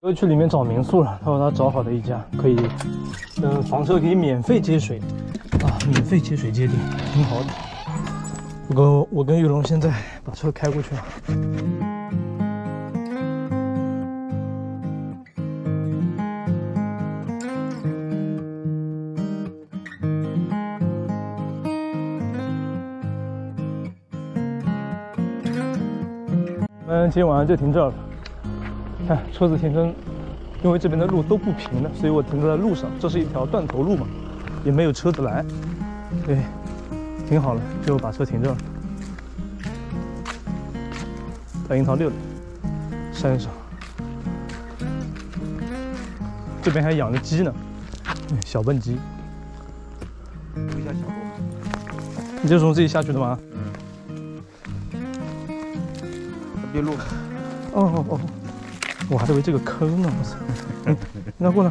又去里面找民宿了，他说他找好的一家可以，房车可以免费接水，啊，免费接水接电，挺好的。我跟玉龙现在把车开过去了。我们今天晚上就停这儿了。看车子停成，因为这边的路都不平的，所以我停在路上。这是一条断头路嘛，也没有车子来，对，停好了就把车停这儿。在樱桃6里山上，这边还养着鸡呢，小笨鸡。 留一下小路。 你就是从这里下去的吗？ 别路。 哦，我还以为这个坑呢，我操！那过来。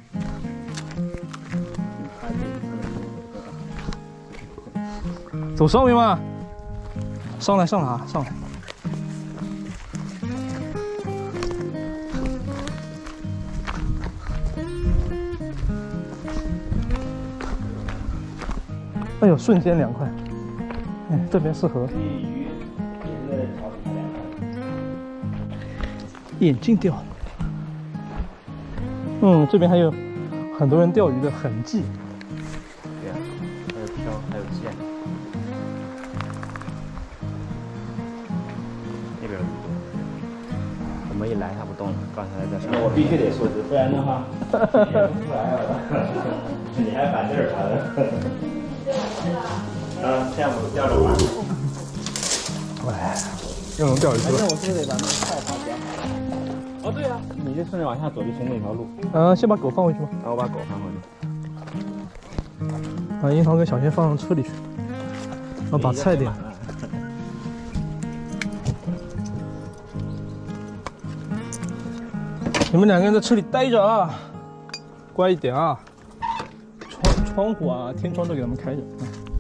走上面吗？上来！哎呦，瞬间凉快。哎，这边适合。眼镜钓。这边还有很多人钓鱼的痕迹。 对呀，还有漂，还有线。那边我们一来它不动了，刚才在上面。 我必须得说不然的话演不出来了。你还反地儿啥的？下午钓着玩。 哎，又能钓鱼去了。 那我是不是得把那个菜拔掉？哦，对呀，你就顺着往下走就行那条路。 先把狗放回去吧。 然后我把狗放回去。 把樱桃跟小仙放上车里去，然后把菜点。你们两个人在车里待着啊，乖一点啊。窗户啊，天窗都给他们开着。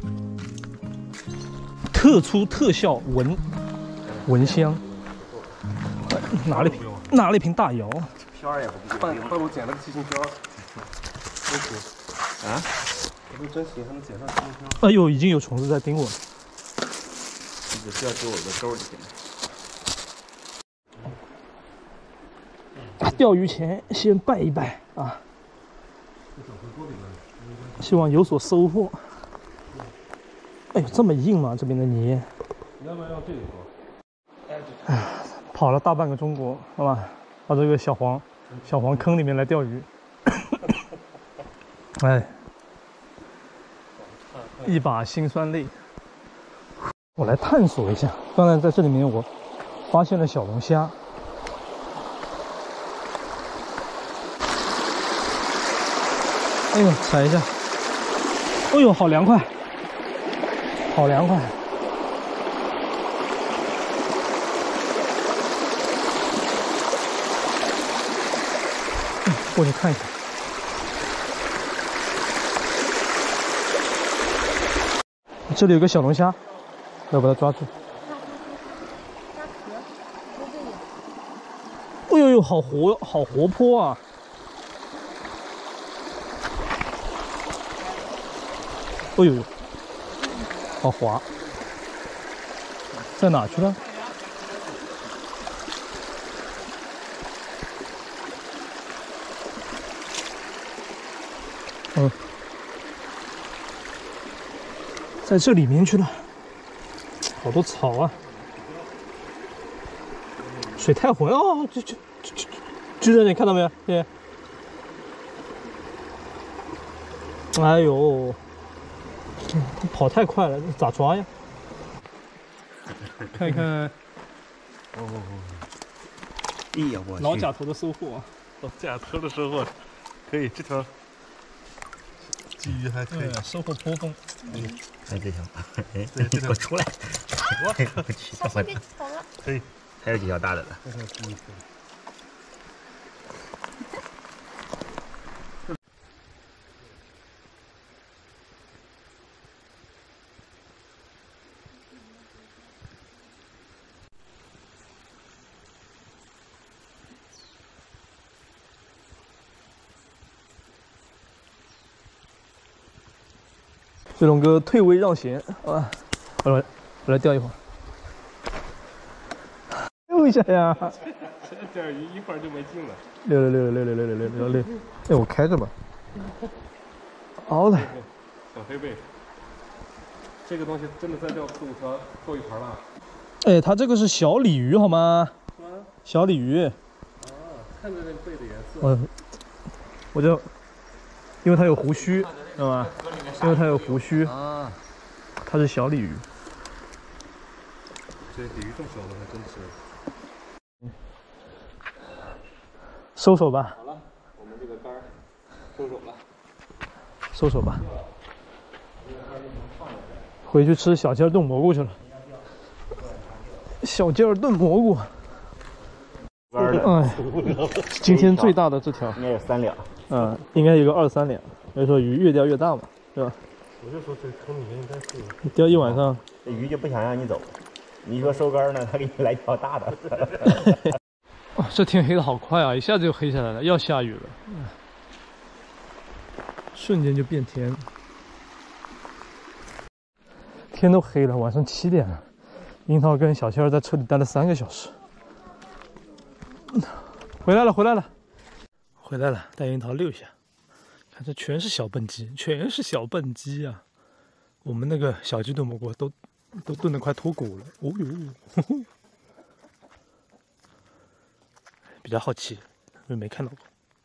特出特效蚊香。拿了一瓶大窑。 漂儿也不半路捡了个七星漂，真行啊！ 我说真行，还能捡上七星漂。 哎呦，已经有虫子在叮我了。 你只需要给我个钩就行了。钓鱼前先拜一拜啊，希望有所收获。哎呦，这么硬吗？这边的泥。 你要不然要这个多？哎，跑了大半个中国，好吧，到这个小黄坑里面来钓鱼。哎，一把辛酸泪。我来探索一下，刚才在这里面我发现了小龙虾。哎呦，踩一下！哎呦，好凉快，好凉快！过去看一下。这里有个小龙虾，要把它抓住。哎呦呦，好活泼啊！哎呦呦，好滑，在哪去了？在这里面去了，好多草啊，水太浑哦，就在这里看到没有？对。哎呦！跑太快了，咋抓呀？看一看， 哎呀，我老甲头的收获。 老甲头的收获，可以，这条鲫鱼还可以， 收获颇丰。 看这条， 对，这条我出来，我去，这回可以， 还有几条大的呢。 这种哥退位让贤啊！我来钓一会儿。溜一下呀！ 这钓鱼一会儿就没劲了。 溜。哎，我开着吧。好嘞。 小黑贝，这个东西真的在钓4、5条够一盘了。 哎，它这个是小鲤鱼好吗？ 是吗？ 小鲤鱼。 啊，看着那个贝的颜色。 我就，因为它有胡须，知道吗？因为它有胡须啊， 它是小鲤鱼。 这鲤鱼这么小的还真吃。 收手吧。 好了，我们这个竿收手了。 收手吧。回去吃小鸡儿炖蘑菇去了。小鸡儿炖蘑菇。哎，今天最大的这条应该有3两。 应该有个2、3两。所以说鱼越钓越大嘛，是吧？ 我就说这坑里面应该是。 你钓一晚上， 这鱼就不想让你走。你说收竿呢，他给你来条大的。 哦，这天黑的好快啊，一下子就黑下来了，要下雨了，瞬间就变天了。天都黑了，晚上7点了。樱桃跟小仙儿在车里待了3个小时。回来了，带樱桃溜一下。看这全是小笨鸡啊！我们那个小鸡炖蘑菇都炖得快脱骨了。哦呦，呵呵比较好奇，因为没看到过。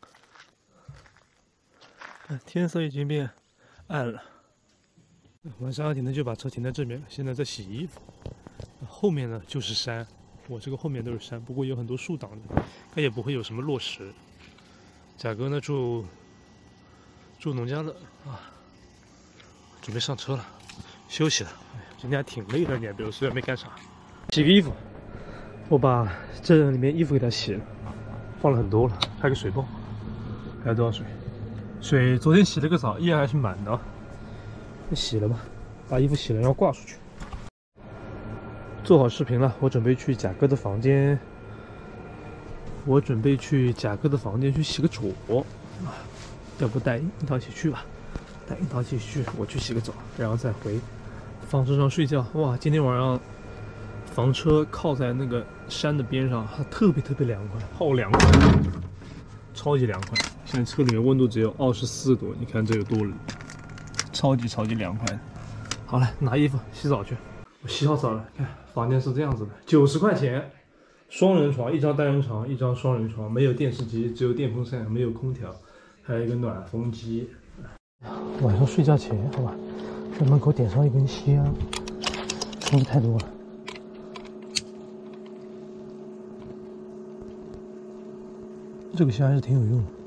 天色已经变暗了。晚上2点呢就把车停在这边了，现在在洗衣服。后面呢就是山，我这个后面都是山，不过有很多树挡着，它也不会有什么落石。贾哥呢住农家乐啊，准备上车了，休息了。哎呀，今天还挺累的，你还比如虽然没干啥。洗个衣服，我把这里面衣服给它洗了，放了很多了，开个水泵，还有多少水？水昨天洗了个澡，依然还是满的。洗了吧，把衣服洗了，然后挂出去。做好视频了，我准备去贾哥的房间。去洗个澡啊，要不带樱桃一起去吧？带樱桃一起去，我去洗个澡，然后再回房车上睡觉。哇，今天晚上房车靠在那个山的边上，特别凉快，好凉快，超级凉快。现在车里面温度只有24度，你看这有多冷，超级凉快的。好了，拿衣服洗澡去。我洗好澡了，看房间是这样子的，90块钱。双人床，一张单人床，一张双人床，没有电视机，只有电风扇，没有空调，还有一个暖风机。晚上睡觉前，好吧，在门口点上一根香，是不是太多了？这个香还是挺有用的。